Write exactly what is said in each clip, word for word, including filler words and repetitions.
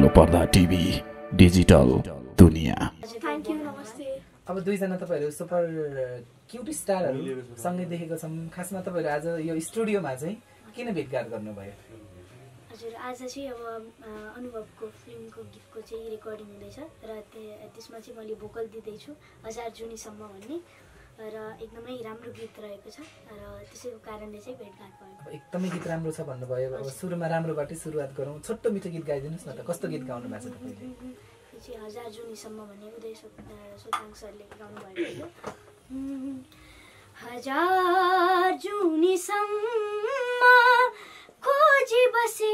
ठुलो पर्दा TV digital दुनिया। थ्याङ्क यू नमस्ते। अब दुईजना तपाईँहरू सुपर क्युट स्टारहरू सँगै देखेको छौँ। खासमा तपाईँहरू आज यो स्टुडियोमा चाहिँ किन भेटघाट गर्नुभयो? हजुर, आज चाहिँ अब अनुभवको फिल्मको गीतको चाहिँ रेकर्डिङ हुँदैछ र त्यसमा चाहिँ मैले भोकल दिँदैछु हजार जुनीसम्म भन्ने, र एकदमै राम्रो गीत रहेको छ र त्यसैको कारणले चाहिँ भेटघाट भयो। एकदमै गीत राम्रो छ भन्नुभयो। अब सुरुमा राम्रोबाटै सुरुवात गरौँ। छोटो मिठो गीत गाइदिनुहोस् न त। कस्तो गीत गाउनु भएको छ तपाईँले? यो चाहिँ हजार जुनीसम्म भन्ने उदय सोताङ सरले गाउनु भएको थियो। हजार जुनीसम्म खोजी बसे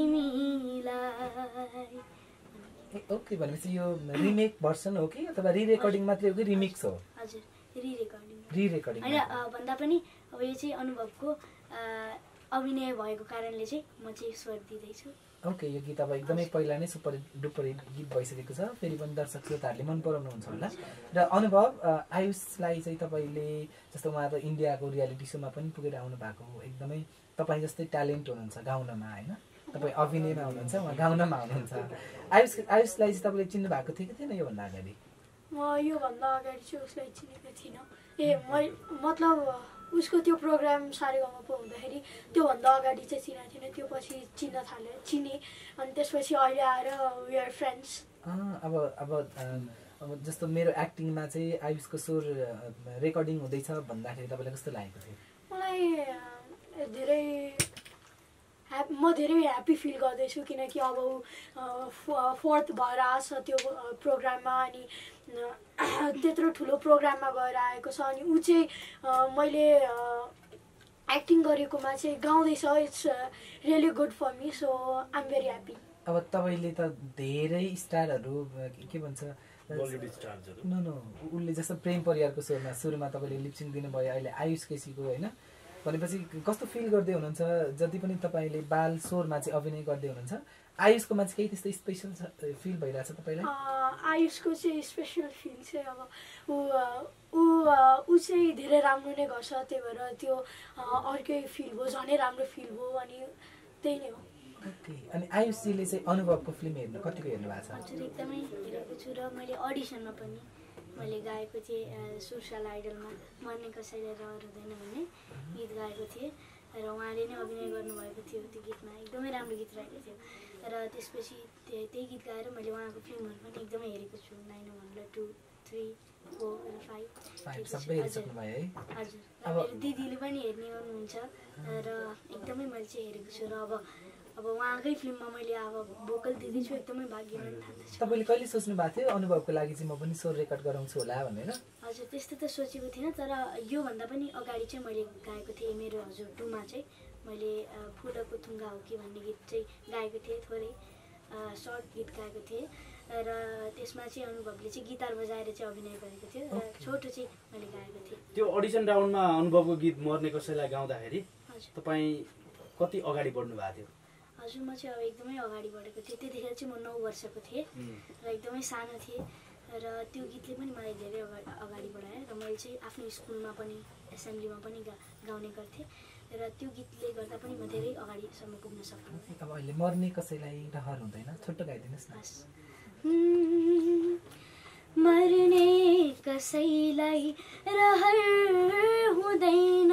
तिमीलाई। ओके, भनेपछि यो रिमेक भर्सन हो कि अथवा रि रेकर्डिङ मात्रै हो कि रिमिक्स हो? हजुर, रि रेकर्डिङ। रि रेकर्डिङ होइन, भन्दा पनि अब यो चाहिँ अनुभवको अभिनय भएको कारणले चाहिँ म चाहिँ स्वर दिँदैछु। ओके, यो गीत अब एकदमै पहिला नै सुपर डुपर गीत भइसकेको छ। फेरि पनि दर्शक श्रोताहरूले मन पराउनुहुन्छ होला। र अनुभव, आयुषलाई चाहिँ तपाईँले जस्तो उहाँ त इन्डियाको रियालिटी सोमा पनि पुगेर आउनु भएको, एकदमै तपाईँ जस्तै ट्यालेन्ट हुनुहुन्छ गाउनमा, होइन? तपाईँ अभिनयमा हुनुहुन्छ, उहाँ गाउनमा हुनुहुन्छ। आयुष आयुषलाई चाहिँ तपाईँले चिन्नु भएको थियो कि थिएन योभन्दा अगाडि? म योभन्दा अगाडि चाहिँ उसलाई चिनेको थिइनँ। ए म मतलब उसको त्यो प्रोग्राम सारेगामामा हुँदाखेरि त्योभन्दा अगाडि चाहिँ चिनेको थिइनँ। त्यो पछि चिन्न थाल्यो, चिने। अनि त्यसपछि अहिले आएर वी आर फ्रेन्ड्स। अब अब अब जस्तो मेरो एक्टिङमा चाहिँ आयुषको स्वर रेकर्डिङ हुँदैछ भन्दाखेरि तपाईँलाई कस्तो लागेको थियो? मलाई धेरै ह्याप म धेरै ह्याप्पी फिल गर्दैछु, किनकि अब ऊ फोर्थ भएर आएको छ त्यो प्रोग्राममा। अनि त्यत्रो ठुलो प्रोग्राममा गएर आएको छ। अनि ऊ चाहिँ मैले एक्टिङ गरेकोमा चाहिँ गाउँदैछ। It's really good for me, so I am very happy. अब तपाईँले त धेरै स्टारहरू के भन्छ नो नो उसले जस्तो प्रेम परिवारको स्वरमा सुरुमा तपाईँले लिपसिङ दिनुभयो, अहिले आयुष केसीको, होइन? भनेपछि कस्तो फिल गर्दै हुनुहुन्छ? जति पनि तपाईँले बाल स्वरमा चाहिँ अभिनय गर्दै हुनुहुन्छ, आयुषकोमा चाहिँ केही त्यस्तो स्पेसल फिल भइरहेछ तपाईँलाई? आयुषको चाहिँ स्पेसल फिल चाहिँ अब ऊ ऊ ऊ चाहिँ धेरै राम्रो नै गर्छ, त्यही भएर त्यो अर्कै फिल भयो, झनै राम्रो फिल भयो। अनि त्यही नै हो। ओके, अनि आयुषजीले चाहिँ अनुभवको फिल्म हेर्नु कतिको हेर्नु भएको छ? हजुर, एकदमै हेरेको छु। र मैले अडिसनमा पनि मैले गाएको थिएँ सुरशाला आइडलमा, मर्ने कसैले रहर हुँदैन भन्ने गीत गाएको थिएँ र उहाँले नै अभिनय गर्नुभएको थियो त्यो गीतमा। एकदमै राम्रो गीत रहेको थियो। र त्यसपछि त्यही गीत गाएर मैले उहाँको फिल्महरू पनि एकदमै हेरेको छु। Nine one two three four five सबै हेरिसक्नुभयो है? हजुर, मेरो दिदीले पनि हेर्ने गर्नुहुन्छ र एकदमै मैले चाहिँ हेरेको छु। र अब अब उहाँकै फिल्ममा मैले अब भोकल दिँदैछु, एकदमै भाग्यमान ठान्दैछु। तपाईँले कहिले सोच्नु भएको थियो अनुभवको लागि चाहिँ म पनि स्वर रेकर्ड गराउँछु होला भनेर? हजुर, त्यस्तो त सोचेको थिइनँ, तर योभन्दा पनि अगाडि चाहिँ मैले गाएको थिएँ मेरो हजुर टूमा चाहिँ मैले फुलको थुङ्गा हो कि भन्ने गीत चाहिँ गाएको थिएँ। थोरै सर्ट गीत गाएको थिएँ र त्यसमा चाहिँ अनुभवले चाहिँ गिटार बजाएर चाहिँ अभिनय गरेको थियो र छोटो चाहिँ मैले गाएको थिएँ। त्यो अडिसन राउन्डमा अनुभवको गीत मर्ने कसैलाई गाउँदाखेरि तपाईँ कति अगाडि बढ्नु भएको थियो? हजुर, म चाहिँ अब एकदमै अगाडि बढेको थिएँ। त्यतिखेर चाहिँ म नौ वर्षको थिएँ र एकदमै सानो थिएँ। र त्यो गीतले पनि मलाई धेरै अगाडि अगाडि बढायो र मैले चाहिँ आफ्नो स्कुलमा पनि एसेम्ब्लीमा पनि गा गाउने गर्थेँ र त्यो गीतले गर्दा पनि म धेरै अगाडिसम्म पुग्न सक्छु। अब अहिले मर्ने कसैलाई रहर हुँदैन, छोटो गाइदिनुहोस् न। मर्ने कसैलाई रहर हुँदैन,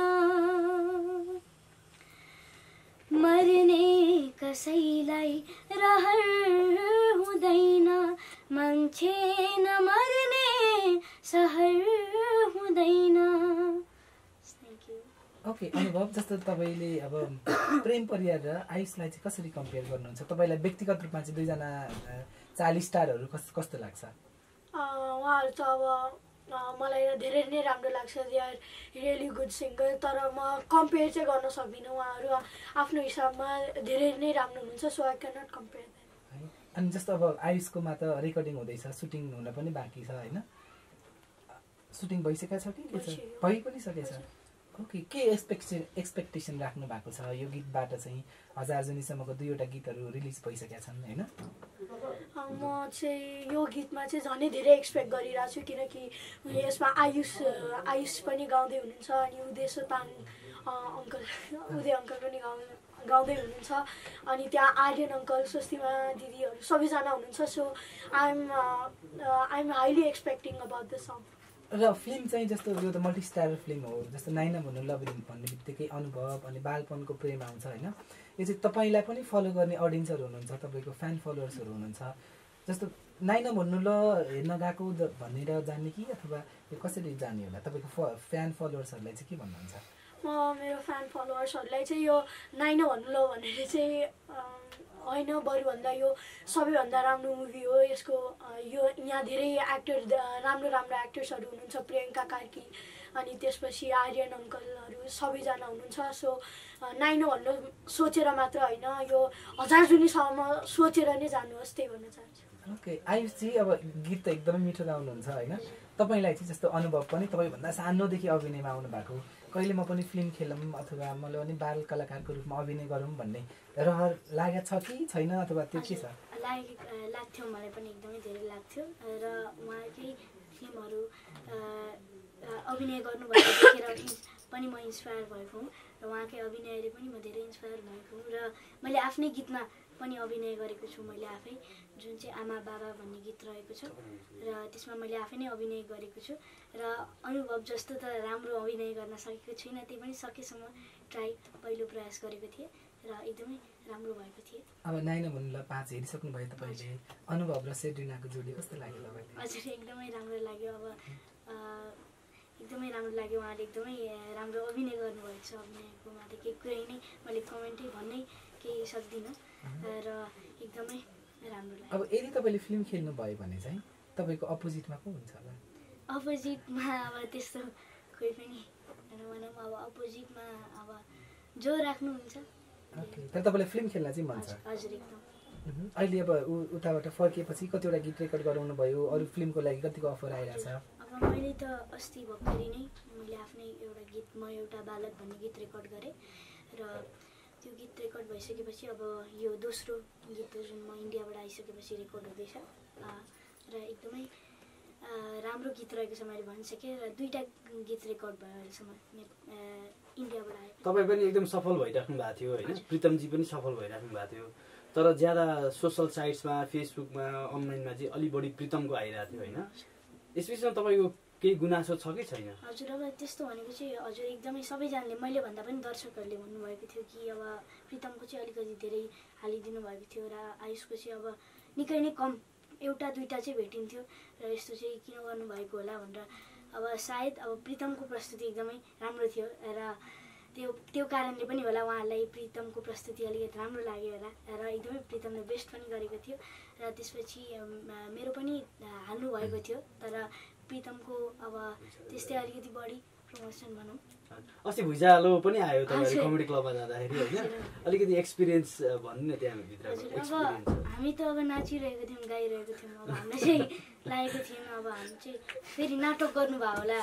मर्ने कसैलाई रहर हुँदैन, मान्छे नमर्ने सहर हुँदैन। ओके, अनुभव जस्तो तपाईँले अब प्रेम परिवार र आयुषलाई चाहिँ कसरी कम्पेयर गर्नुहुन्छ? तपाईँलाई व्यक्तिगत रूपमा चाहिँ दुईजना चाली स्टारहरू कस्तो कस्तो लाग्छ? उहाँहरू त अब मलाई धेरै नै राम्रो लाग्छ। They are really good singer, तर म कम्पेयर चाहिँ गर्न सक्दिनँ। उहाँहरू आफ्नो हिसाबमा धेरै नै राम्रो हुनुहुन्छ, so I can not compare them. अनि जस्तो अब आयुषकोमा त रेकर्डिङ हुँदैछ, सुटिङ हुन पनि बाँकी छ, होइन? सुटिङ भइसकेको छ कि के छ? भइ पनि सकेछ। ओके, के एक्सपेक्टेसन एक्सपेक्टेसन राख्नु भएको छ यो गीतबाट चाहिँ? हजार जुनीसम्मको दुईवटा गीतहरू रिलिज भइसकेका छन्, होइन? म चाहिँ यो गीतमा चाहिँ झनै धेरै एक्सपेक्ट गरिरहेको छु, किनकि यसमा आयुष आयुष पनि गाउँदै हुनुहुन्छ अनि उदय सोताङ अङ्कल उदय अङ्कल पनि गाउनु गाउँदै हुनुहुन्छ अनि त्यहाँ आर्यन अङ्कल स्वस्तिमा दिदीहरू सबैजना हुनुहुन्छ so I am I am highly expecting about the song र फिल्म चाहिँ जस्तो यो त मल्टिस्टारर फिल्म हो जस्तो नाइना भन्नु लभिदिन भन्ने बित्तिकै अनुभव अनि बालपनको प्रेम आउँछ होइन यो चाहिँ तपाईँलाई पनि फलो गर्ने अडियन्सहरू हुनुहुन्छ तपाईँको फ्यान फलोवर्सहरू हुनुहुन्छ जस्तो नाइना भन्नु ल हेर्न गएको भनेर जाने कि अथवा यो कसरी जाने होला तपाईँको फ फ्यान फलोवर्सहरूलाई चाहिँ के भन्नुहुन्छ म मेरो फ्यान फलोवर्सहरूलाई चाहिँ यो नाइना भन्नु ल भनेर चाहिँ होइन बरुभन्दा यो सबैभन्दा राम्रो मुभी हो यसको यो यहाँ धेरै एक्टर राम्रो राम्रो एक्टर्सहरू हुनुहुन्छ प्रियङ्का कार्की अनि त्यसपछि आर्यन अङ्कलहरू सबैजना हुनुहुन्छ सो नाइनो भन्नु सोचेर मात्र होइन यो हजार जुनीसम्म सोचेर नै जानुहोस् त्यही भन्न चाहन्छु ओके आयुषजी अब गीत त एकदमै मिठो गाउनुहुन्छ होइन तपाईँलाई चाहिँ जस्तो अनुभव पनि तपाईँभन्दा सानोदेखि अभिनयमा आउनु भएको कहिले म पनि फिल्म खेलौँ अथवा मलाई पनि बाल कलाकारको रूपमा अभिनय गरौँ भन्ने रहर लागेको छ कि छैन अथवा त्यो के छ लागे लाग्थ्यो मलाई पनि एकदमै धेरै लाग्थ्यो र उहाँकै फिल्महरू अभिनय गर्नुभएको देखेर पनि म इन्सपायर भएको हुँ र उहाँकै अभिनयले पनि म धेरै इन्सपायर भएको हुँ र मैले आफ्नै गीतमा पनि अभिनय गरेको छु मैले आफै जुन चाहिँ आमा बाबा भन्ने गीत रहेको छ र त्यसमा मैले आफै नै अभिनय गरेको छु र अनुभव जस्तो त राम्रो अभिनय गर्न सकेको छुइनँ त्यही पनि सकेसम्म ट्राई पहिलो प्रयास गरेको थिएँ र एकदमै राम्रो भएको थिएँ अब नाइना भन्नुलाई पाँच हेरिसक्नु भयो तपाईँले अनुभव र सेड्रिनाको जोडी कस्तो लाग्यो तपाईँलाई हजुर एकदमै राम्रो लाग्यो अब एकदमै राम्रो लाग्यो उहाँले एकदमै राम्रो अभिनय गर्नुभएको छ अभिनयको माथि केही कुरै नै मैले कमेन्टै भन्नै केही सक्दिनँ र एकदमै राम्रो लाग्यो अब यदि तपाईँले फिल्म खेल्नु भयो भने चाहिँ तपाईँको अपोजिटमा को हुन्छ होला अपोजिटमा अब त्यस्तो कोही पनि भनौँ अब अपोजिटमा अब जो राख्नुहुन्छ ओके तर तपाईँले फिल्म खेल्न चाहिँ मन छ हजुर एकदम अहिले अब उताबाट फर्किएपछि कतिवटा गीत रेकर्ड गराउनु भयो अरू फिल्मको लागि कतिको अफर आइरहेछ अब मैले त अस्ति भर्खरै नै मैले आफ्नै एउटा गीत म एउटा बालक भन्ने गीत रेकर्ड गरेँ र त्यो गीत रेकर्ड भइसकेपछि अब यो दोस्रो गीत हो जुन म इन्डियाबाट आइसकेपछि रेकर्ड हुँदैछ र एकदमै राम्रो गीत रहेको छ मैले भनिसकेँ र दुईवटा गीत रेकर्ड भयो अहिलेसम्म इन्डियाबाट आयो तपाईँ पनि एकदम सफल भइराख्नु भएको थियो होइन प्रितमजी पनि सफल भइराख्नु भएको थियो तर ज्यादा सोसल साइट्समा फेसबुकमा अनलाइनमा चाहिँ अलि बढी प्रितमको आइरहेको थियो होइन यस विषयमा तपाईँको केही गुनासो छ कि छैन हजुर अब त्यस्तो भनेको चाहिँ हजुर एकदमै सबैजनाले मैले भन्दा पनि दर्शकहरूले भन्नुभएको थियो कि अब प्रितमको चाहिँ अलिकति धेरै हालिदिनु भएको थियो र आयुषको चाहिँ अब निकै नै कम एउटा दुईवटा चाहिँ भेटिन्थ्यो र यस्तो चाहिँ किन गर्नुभएको होला भनेर अब सायद अब प्रितमको प्रस्तुति एकदमै राम्रो थियो र त्यो त्यो कारणले पनि होला उहाँलाई प्रितमको प्रस्तुति अलिकति राम्रो लाग्यो होला र एकदमै प्रितमले बेस्ट पनि गरेको थियो र त्यसपछि मेरो पनि हाल्नु भएको थियो तर प्रितमको अब त्यस्तै अलिकति बढी प्रमोसन भनौँ अस्ति भुइँचालो पनि आयो तपाईहरु कमेडी क्लबमा जाँदाखेरि होइन अलिकति एक्सपिरियन्स भन्नु न त्यहाँभित्रको एक्सपिरियन्स हामी त अब नाचिरहेको थियौँ गाइरहेको थियौँ अब हामीलाई चाहिँ लागेको थिएन अब हामी चाहिँ फेरि नाटक गर्नुभयो होला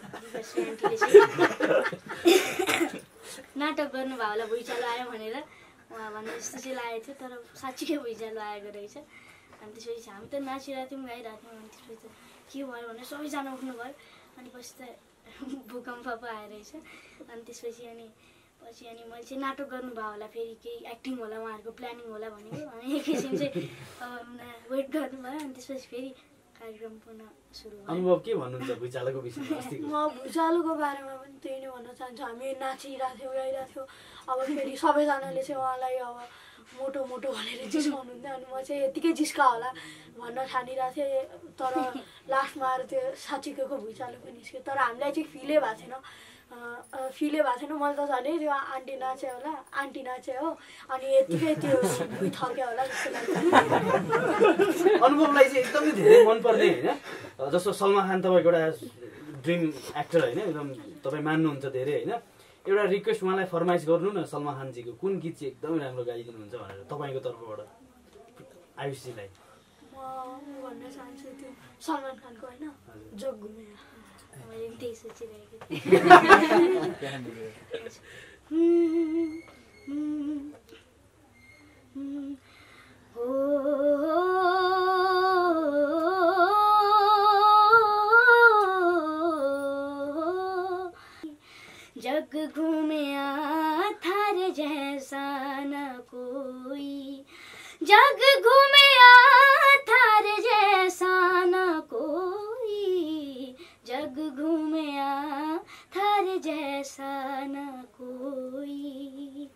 नाटक गर्नुभयो होला भुइँचालो आयो भनेर उहाँ भन्ने जस्तो चाहिँ लागेको थियो तर साँच्चीकै भुइँचालो आएको रहेछ अनि त्यसपछि हामी त नाचिरहेको थियौँ गाइरहेको थियौँ अनि त्यसपछि त के भयो भने सबैजना उठ्नुभयो अनि पछि त भूकम्प पो आएर रहेछ अनि त्यसपछि अनि पछि अनि मैले चाहिँ नाटक गर्नुभयो होला फेरि केही एक्टिङ होला उहाँहरूको प्लानिङ होला भनेको अनि एकैछिन चाहिँ वेट गर्नुभयो अनि त्यसपछि फेरि कार्यक्रम पुनः सुरु भयो अनुभव के भन्नुहुन्छ भुइँचालोको विषयमा अस्तिको म भुइँचालोको बारेमा पनि त्यही नै भन्न चाहन्छु हामी नाचिरहेको थियौँ गाइरहेको थियौँ अब फेरि सबैजनाले चाहिँ उहाँलाई अब मोटो मोटो भनेर जिस्काउनुहुन्थ्यो अनि म चाहिँ यत्तिकै जिस्का होला भन्न ठानिरहेको थिएँ तर लास्टमा आएर त्यो साँच्चीको भुइँचालो पनि निस्क्यो तर हामीलाई चाहिँ फिलै भएको थिएन फिलै भएको थिएन मैले त झन् त्यो आन्टी नाचे होला आन्टी नाचे हो अनि यत्तिकै त्यो भुइँ थर्क्यो होला जस्तो लाग्यो अनुभवलाई चाहिँ एकदमै धेरै मनपर्ने होइन जस्तो सलमान खान तपाईँको एउटा ड्रिम एक्टर होइन एकदम तपाईँ मान्नुहुन्छ धेरै होइन एउटा रिक्वेस्ट उहाँलाई फरमाइस गर्नु न सलमान खानजीको कुन गीत चाहिँ एकदमै राम्रो गाइदिनुहुन्छ भनेर तपाईँको तर्फबाट आयुषजीलाई म भन्न चाहन्छु त्यो सलमान खानको होइन जोग घुमेर मैले त्यही सोचिरहेको थिएँ जग घूमे थार जैसा न कोई, जग घूमया थारे जैसा न कोई, जग घूमया थारे जैसा न कोई।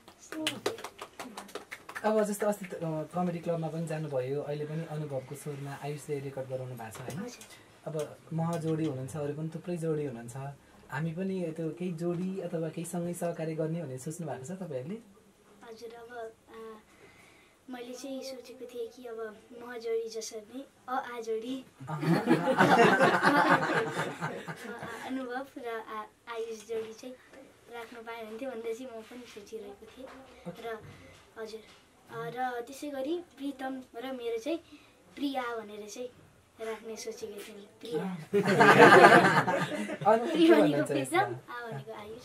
अब जस्तो अस्ति कमेडी क्लबमा पनि जानुभयो, अहिले पनि अनुभवको स्वरमा आयुषले रेकर्ड गराउनु भएको छ होइन। अब मह जोडी हुनुहुन्छ, अरू पनि थुप्रै जोडी हुनुहुन्छ, हामी पनि त्यो केही जोडी अथवा केही सँगै सहकार्य गर्ने भनेर सोच्नु भएको छ तपाईँहरूले? हजुर, अब मैले चाहिँ सोचेको थिएँ कि अब मह जोडी जसरी नै अ आ जोडी अनुभव र आयुष जोडी चाहिँ राख्नु पाएँ हुन्थ्यो भन्दै चाहिँ म पनि सोचिरहेको थिएँ। र हजुर, र त्यसै गरी प्रितम र मेरो चाहिँ प्रिया भनेर चाहिँ राख्ने सोचेको थिएँ। प्रिया प्रिया भनेको प्रितम, आ भनेको आयुष।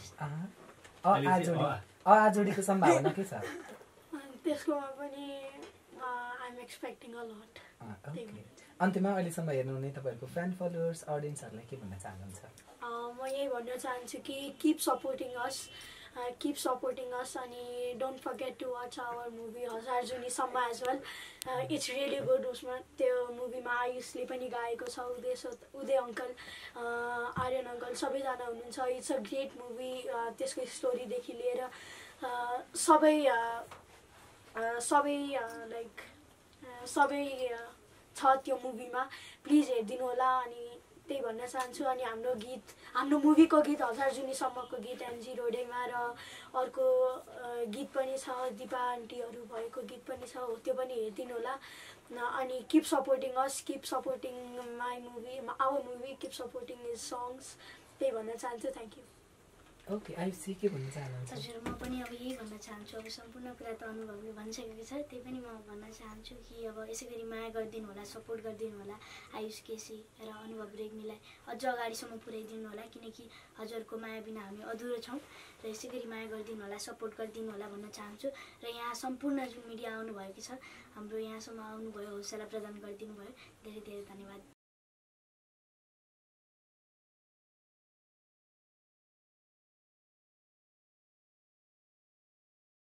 अ आ जोडीको सम्भावना के छ? त्यसकोमा पनि आइएम एक्सपेक्टिङ अ लट। अन्त्यमा अहिलेसम्म हेर्नुहुने तपाईँहरूको फ्यान फलोवर्स अडियन्सहरूलाई के भन्न चाहनुहुन्छ? म यही भन्न चाहन्छु कि keep supporting us, keep supporting us, अनि don't forget to watch our movie Hajar Junisamma as well. It's really good. उसमा त्यो मुभीमा आयुषले पनि गाएको छ, उदय उदय अङ्कल, आर्यन अङ्कल सबैजना हुनुहुन्छ। It's a great movie. त्यसको स्टोरीदेखि लिएर सबै सबै लाइक सबै छ त्यो मुभीमा। प्लिज हेरिदिनु होला। अनि त्यही भन्न चाहन्छु। अनि हाम्रो गीत, हाम्रो मुभीको गीत हजार जुनीसम्मको गीत एमजी रोडेमा, र अर्को गीत पनि छ दिपा आन्टीहरू भएको गीत पनि छ, हो त्यो पनि हेरिदिनु होला। अनि keep supporting us, keep supporting my movie, our movie, keep supporting his songs, त्यही भन्न चाहन्छु। Thank you. ओके, आयुष के भन्न चाहनुहुन्छ? हजुर, म पनि अब यही भन्न चाहन्छु। अब सम्पूर्ण कुरा त अनुभवले भनिसकेको छ, त्यही पनि म भन्न चाहन्छु कि अब यसै गरी माया गरिदिनु होला, सपोर्ट गरिदिनु होला आयुष केसी र अनुभव रेग्मीलाई अझ अगाडिसम्म पुर्याइदिनु होला, किनकि हजुरको माया बिना हामी अधुरो छौँ। र यसै गरी माया गरिदिनु होला, सपोर्ट गरिदिनु होला भन्न चाहन्छु। र यहाँ सम्पूर्ण जुन मिडिया आउनुभएको छ, हाम्रो यहाँसम्म आउनुभयो, हौसला प्रदान गरिदिनु भयो, धेरै धेरै धन्यवाद।